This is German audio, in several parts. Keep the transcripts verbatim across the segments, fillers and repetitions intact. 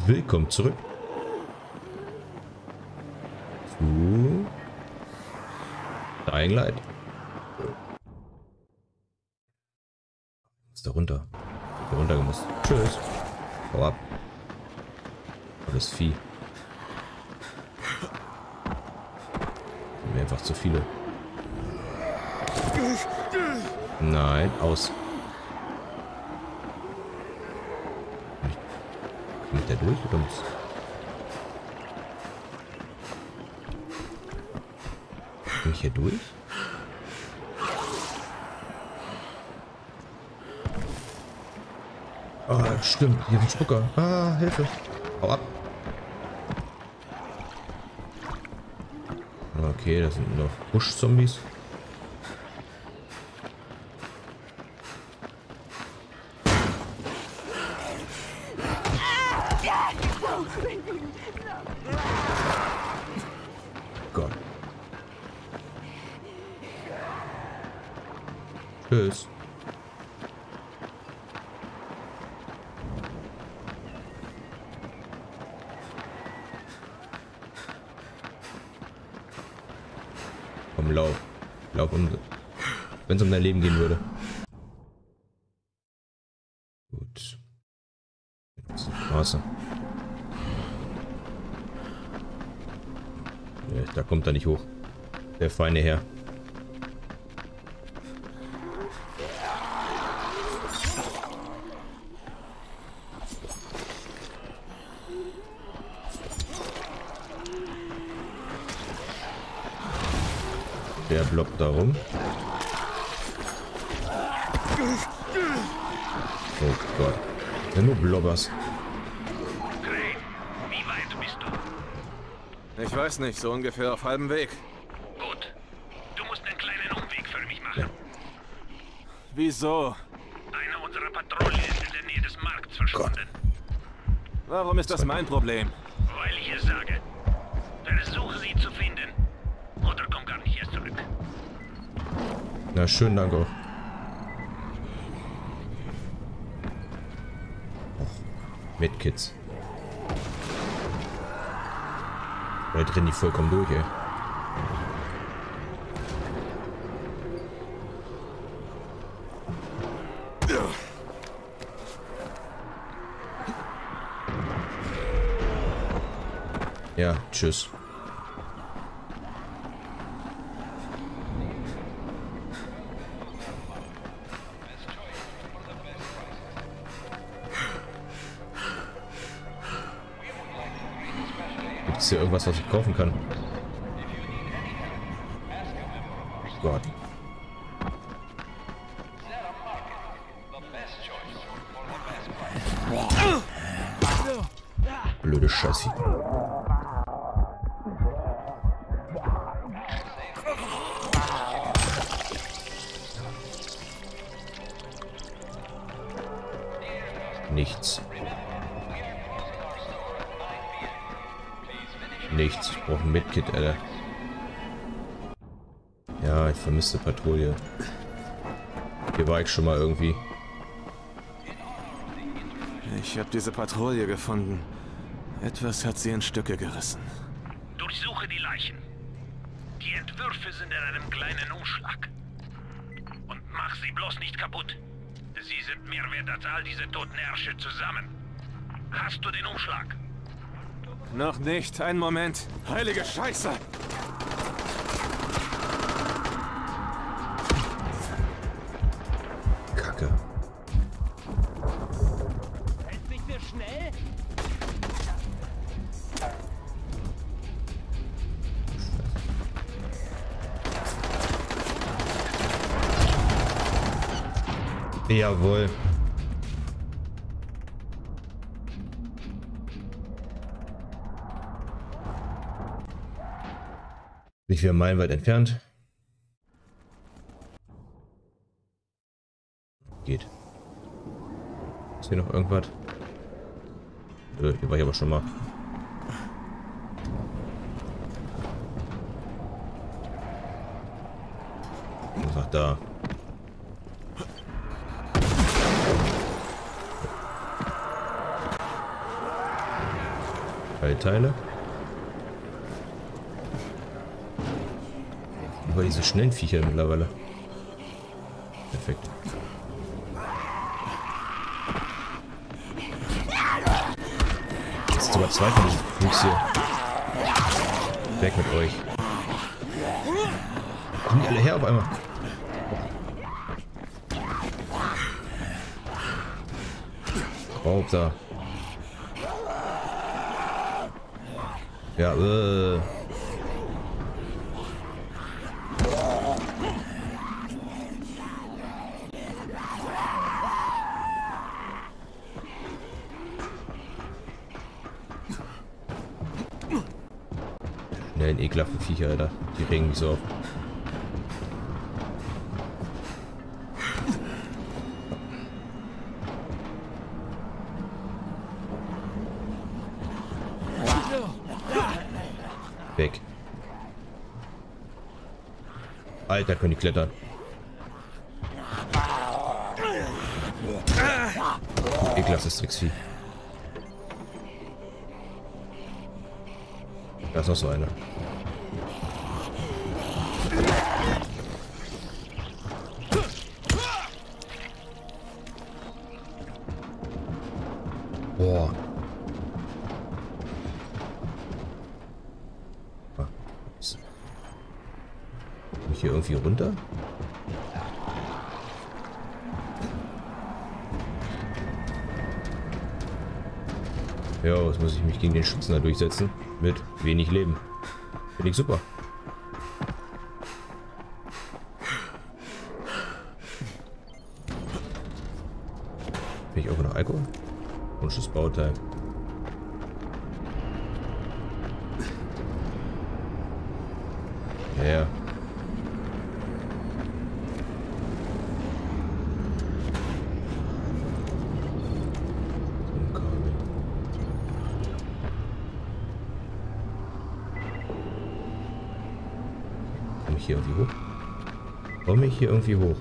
Willkommen zurück zu Dying Light. Ist da runter? Da runter gemusst. Tschüss. Hau ab. Das Vieh. Sind mir einfach zu viele. Nein, aus. Kommt der durch oder muss? Komm ich hier durch? Oh, stimmt. Hier ist ein Spucker. Ah, Hilfe. Hau ab. Okay, das sind noch Busch-Zombies. Gott. Tschüss. Komm, lauf. Lauf um. Wenn es um dein Leben gehen würde. Gut. Das ist die Straße. Ja, da kommt er nicht hoch. Der feine Herr. Der blockt da rum. Oh Gott. Ja, nur Blobbers. Crane, wie weit bist du? Ich weiß nicht, so ungefähr auf halbem Weg. Gut. Du musst einen kleinen Umweg für mich machen. Ja. Wieso? Eine unserer Patrouille ist in der Nähe des Markts verschwunden. Warum ist das mein Problem? Weil ich es sage. Versuche sie zu finden. Oder komm gar nicht erst zurück. Na, schönen Dank auch. Mit Kids. Da drin die vollkommen durch, ey. Ja, tschüss. Gibt es hier irgendwas, was ich kaufen kann? Gott. Blöde Scheiße. Nichts. Nichts. Ich brauche ein Medkit, Alter. Ja, ich vermisse Patrouille. Hier war ich schon mal irgendwie. Ich habe diese Patrouille gefunden. Etwas hat sie in Stücke gerissen. Durchsuche die Leichen. Die Entwürfe sind in einem kleinen Umschlag. Und mach sie bloß nicht kaputt. Sie sind mehr wert als all diese toten Ärsche zusammen. Hast du den Umschlag? Noch nicht. Einen Moment. Heilige Scheiße! Kacke. Fällt nicht mehr schnell? Jawohl. Nicht wieder meilenweit entfernt. Geht. Ist hier noch irgendwas? Äh, hier war ich aber schon mal. Ach, da. Metallteile. Aber diese schnellen Viecher mittlerweile. Perfekt. Jetzt sogar zwei von diesen Fuchs hier. Weg mit euch. Kommen die alle her auf einmal? Raub da. Ja, äh. Schnellen, ekelhaften Viecher, Alter. Die regen mich so auf. Weg. Alter, können die klettern. Ekelhaftes Tricksvieh. Da ist noch so einer. Boah. Komm ich hier irgendwie runter? Ja, jetzt muss ich mich gegen den Schützen da durchsetzen. Mit wenig Leben. Finde ich super. Finde ich auch noch Alkohol? Komisches Bauteil. Ja, ja. Komme ich hier irgendwie hoch? Komme ich hier irgendwie hoch?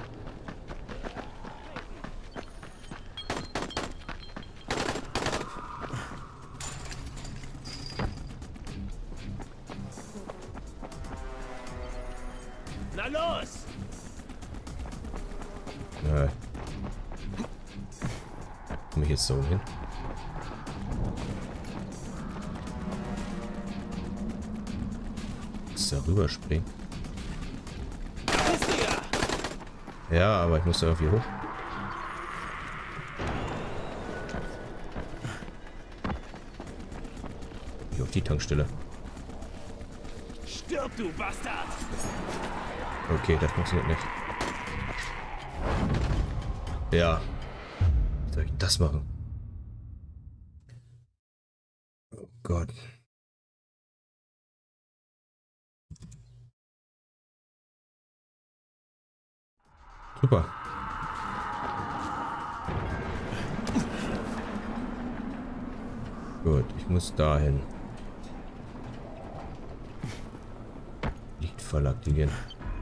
Na los! Nein. Komme ich jetzt so hin? Ist da rüberspringen? Ja, aber ich muss da irgendwie hoch. Hier auf die Tankstelle. Stirb, du Bastard! Okay, das funktioniert nicht. Ja. Wie soll ich das machen? Oh Gott. Super. Gut, ich muss dahin. Lichtfall aktivieren.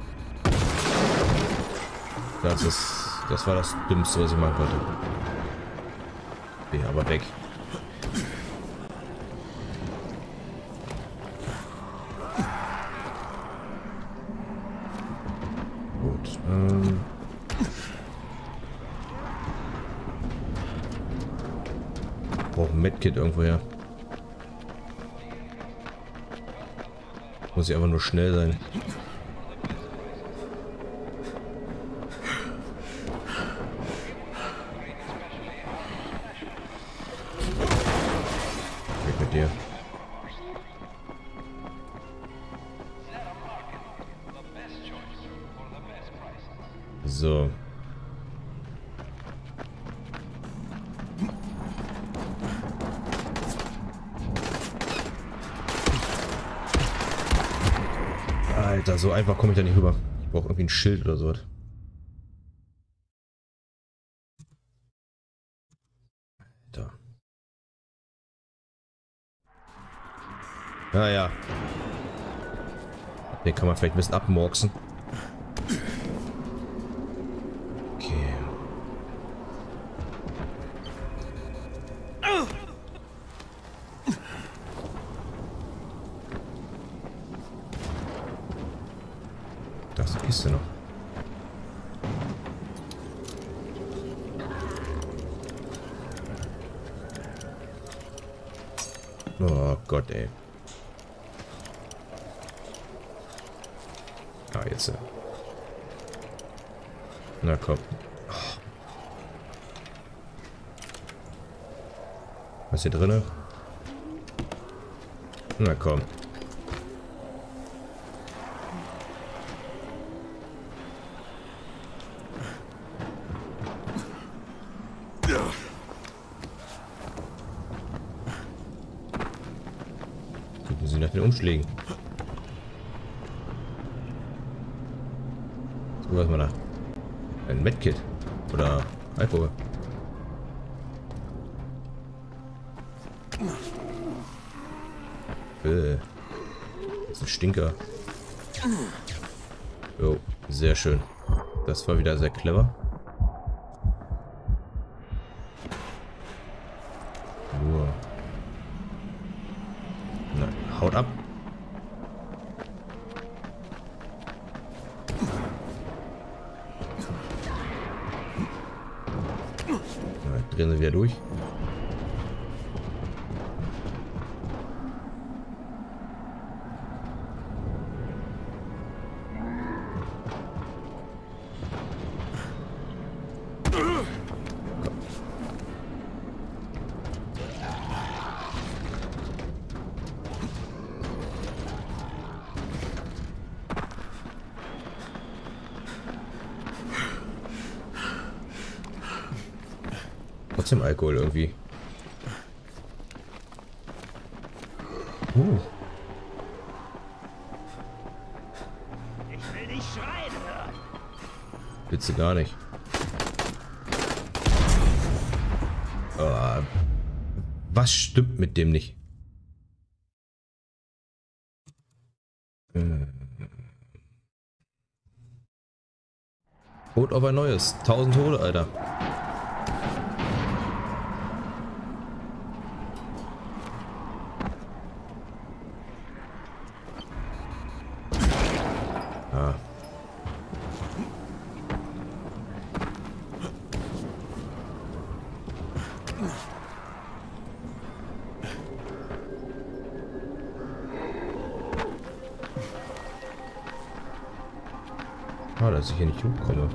Das ist, das war das Dümmste, was ich machen konnte. Okay, aber weg. Gut. Ähm brauche ein Medkit irgendwo her. Muss ich einfach nur schnell sein. Weg mit dir. So. Alter, so einfach komme ich da nicht rüber. Ich brauche irgendwie ein Schild oder so. Da. Naja. Den kann man vielleicht ein bisschen abmorksen. Okay. Kiste noch. Oh Gott, ey. Ah, jetzt. Na komm. Oh. Was ist hier drinne? Na komm. Gucken Sie nach den Umschlägen. So, was mal da? Ein Medkit. Oder Alkohol. Äh. Das ist ein Stinker. Jo, sehr schön. Das war wieder sehr clever. Nur. Na, haut ab. Na, drehen sie wieder durch. Trotzdem Alkohol irgendwie. Uh. Ich will dich schreien hören. Bitte gar nicht. Oh, was stimmt mit dem nicht? Tod auf ein neues. Tausend Tode, Alter. Ah. Ah, dass ich hier nicht hochkomme.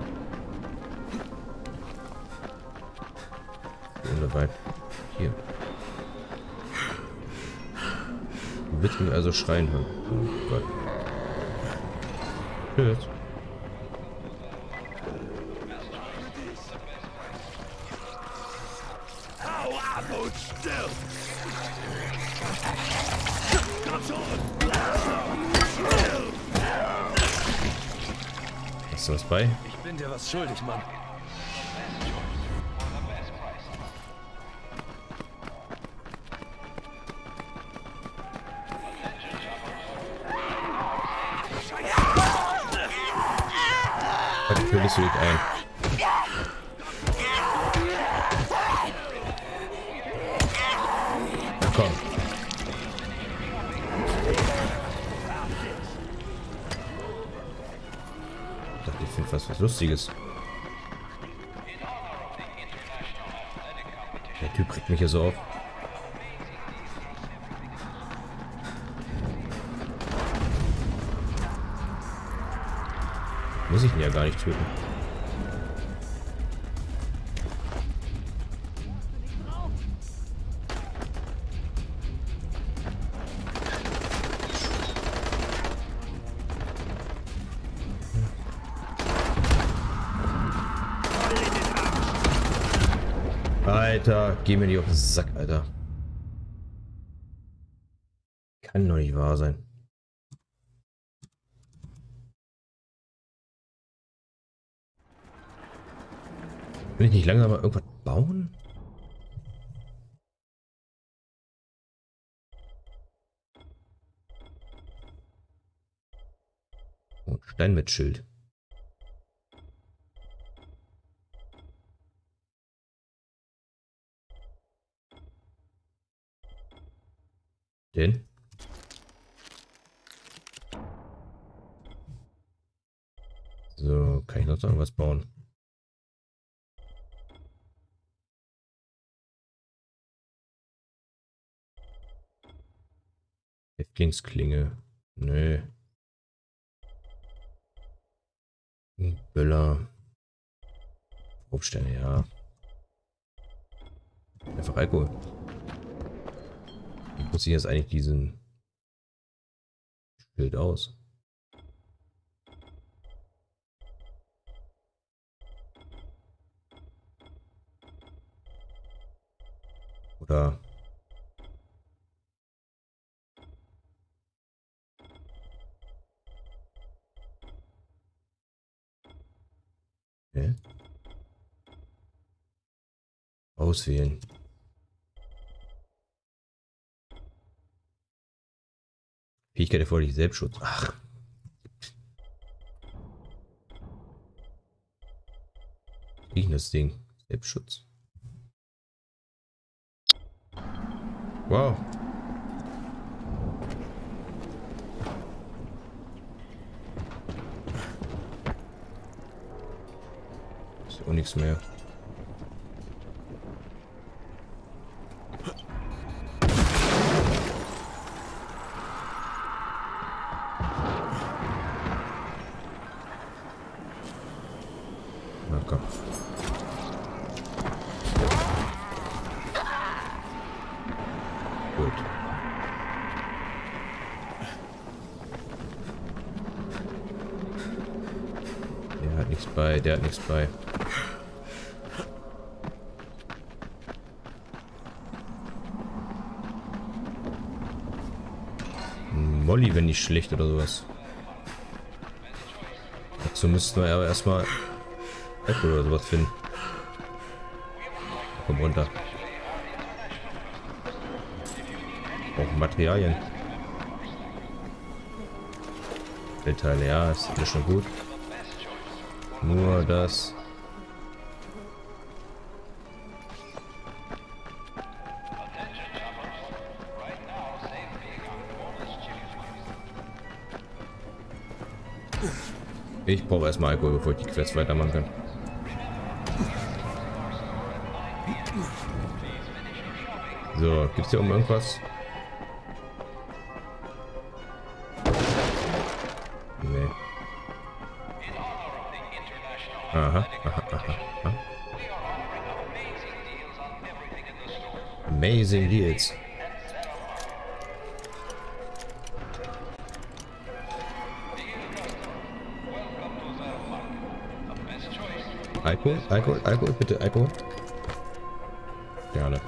Wunderbar. Hier. Du willst mich also schreien hören. Oh Gott. Tschüss. Hau ab und stirb! Komm schon! Hast du was bei? Ich bin dir was schuldig, Mann. Natürlich will ich ein. Na komm. Ich dachte, ich finde was, was Lustiges. Der Typ kriegt mich hier so auf. Muss ich ihn ja gar nicht töten. Alter, geh mir nicht auf den Sack, Alter. Kann doch nicht wahr sein. Will ich nicht langsam mal irgendwas bauen? Oh, Stein mit Schild. Den? So, kann ich noch irgendwas bauen? Häftlingsklinge. Nö. Böller. Obststerne, ja. Einfach Alkohol. Wie muss ich jetzt eigentlich diesen Schild aus? Oder hä? Auswählen. Fähigkeit erforderlich Selbstschutz. Ach. Wie das Ding? Selbstschutz. Wow. Ist auch nichts mehr. Na komm. Gut. Der hat nichts bei, der hat nichts bei. Molly, wenn nicht schlecht oder sowas. Dazu müssten wir aber erstmal Apple oder sowas finden. Komm runter. Auch Materialien. Teile, ja, ist alles schon gut. Nur das. Ich brauche erstmal Alkohol, bevor ich die Quest weitermachen kann. So, gibt's hier um irgendwas? Nee. Aha, aha, aha, aha. Amazing Deals. Alkohol, Alkohol, Alkohol, bitte, Alkohol. Gerne.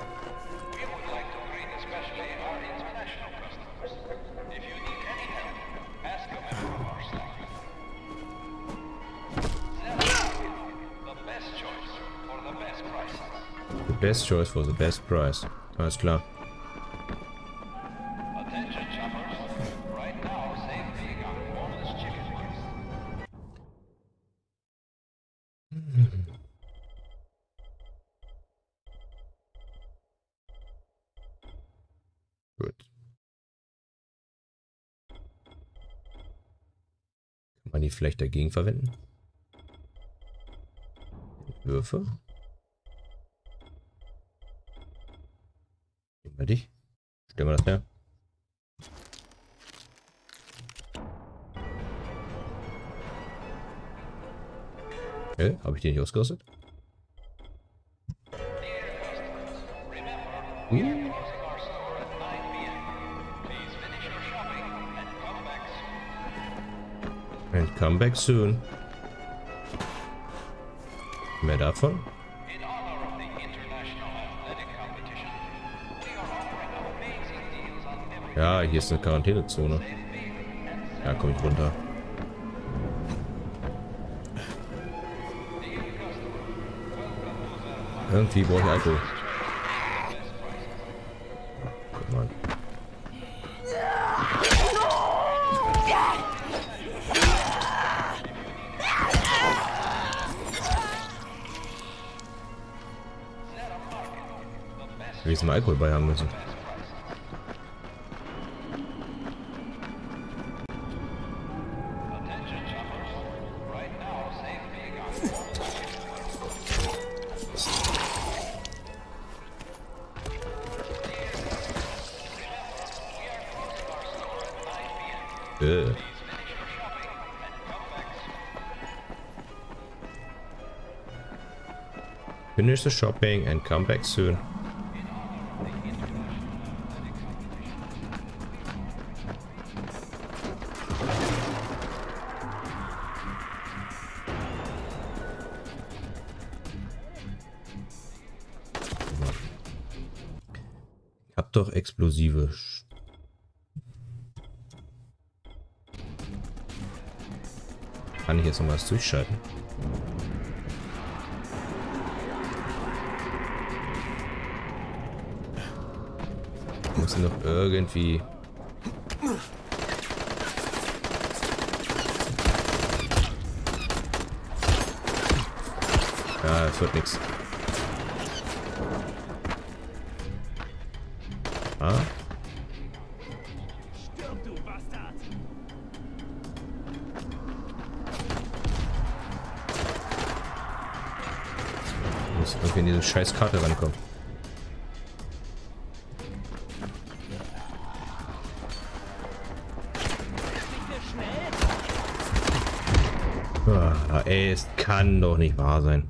The best choice for the best price. Alles klar. Gut. Kann man die vielleicht dagegen verwenden? Würfe? Nehmen wir dich. Stellen wir das her. Okay, habe ich den nicht ausgerüstet? Uh. And come back soon. Mehr davon? Ja, hier ist eine Quarantänezone. Ja, komme ich runter. Irgendwie brauche ich Alkohol. Guck mal. Wir müssen mal Alkohol bei haben müssen. Äh. Finish the shopping and come back soon. Ich hab doch explosive. Kann ich jetzt noch was durchschalten? Muss noch irgendwie. Ja, es wird nichts. Ah. Stirb, du Bastard! Ich muss irgendwie in diese scheiß Karte rankommen. Ah, ey, es kann doch nicht wahr sein.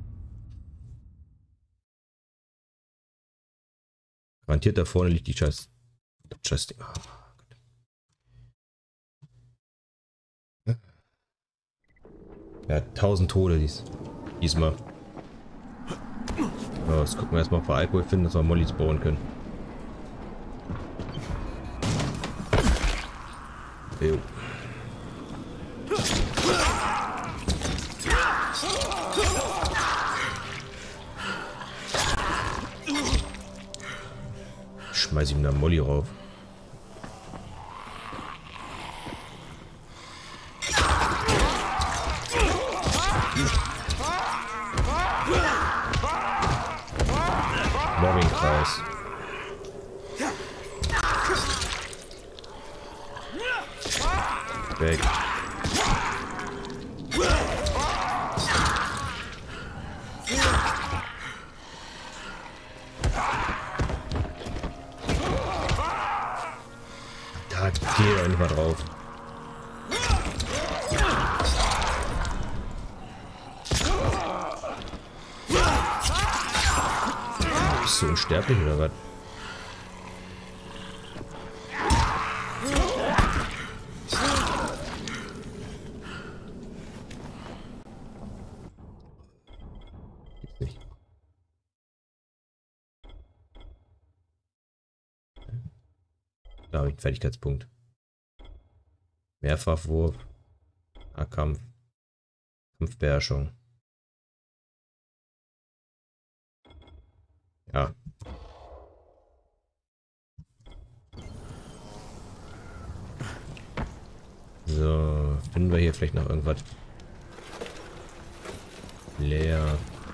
Garantiert da vorne liegt die scheiß... scheiß Ding. Oh, ja, tausend Tode dies, diesmal. So, jetzt gucken wir erstmal, ob wir Alkohol finden, dass wir Mollys bauen können. Jo. Schmeiß ihm da Molly rauf. Mobbingkreis. Weg. Da geht er nicht mal drauf. Bist du unsterblich oder was? Nicht. Da habe ich einen Fertigkeitspunkt. Mehrfachwurf. Kampf. Kampfbeherrschung. Ja. So, finden wir hier vielleicht noch irgendwas? Leer.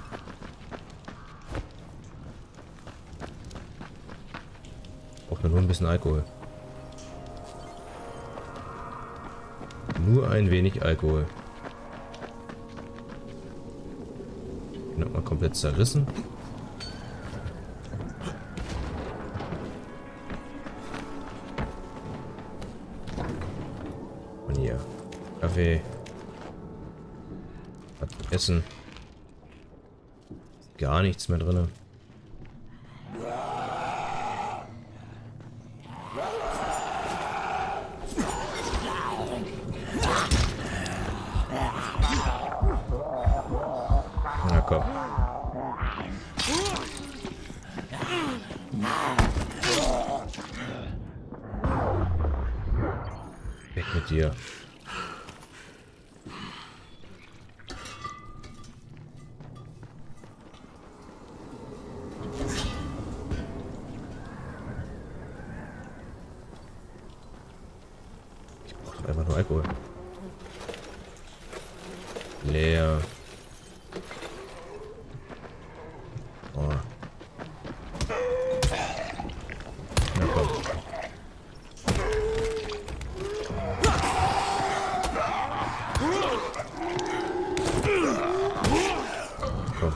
Braucht man nur ein bisschen Alkohol. Nur ein wenig Alkohol. Nochmal komplett zerrissen. Und hier. Kaffee. Was zu essen. Gar nichts mehr drin. Na komm. Weg mit dir. Ich brauche doch einfach nur Alkohol. Leer. Oh. Na komm. Komm.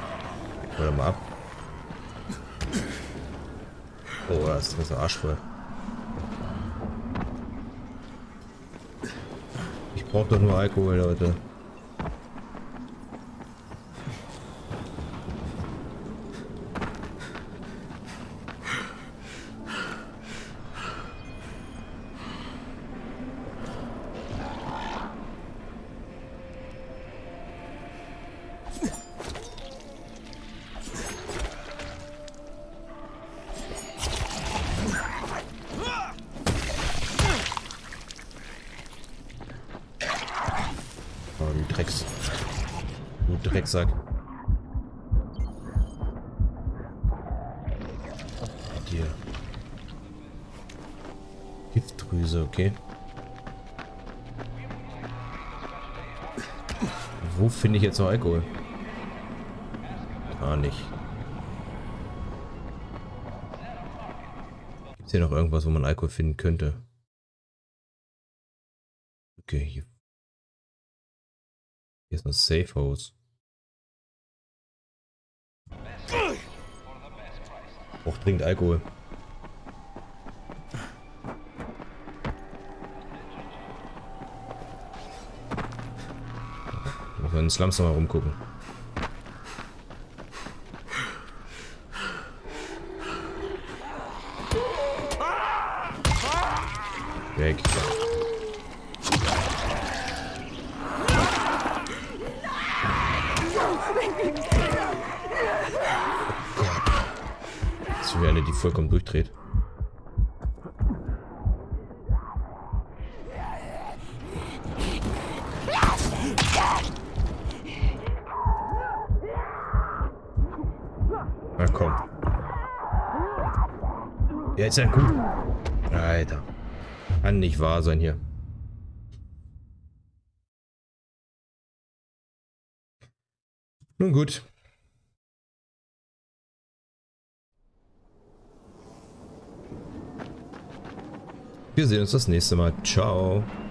Hol mal ab. Oh, das ist so arschvoll. Braucht doch nur Alkohol, Leute. Oh, du Drecks. Du Drecksack. Dir. Giftdrüse, okay. Wo finde ich jetzt noch Alkohol? Gar nicht. Gibt es hier noch irgendwas, wo man Alkohol finden könnte? Okay, hier. Hier ist noch Safe House. Braucht dringend Alkohol. Muss man in den Slums noch mal rumgucken. Weg. Das ist wie eine, die vollkommen durchdreht. Na komm. Ja, ist ja gut. Alter. Kann nicht wahr sein hier. Nun gut. Wir sehen uns das nächste Mal. Ciao.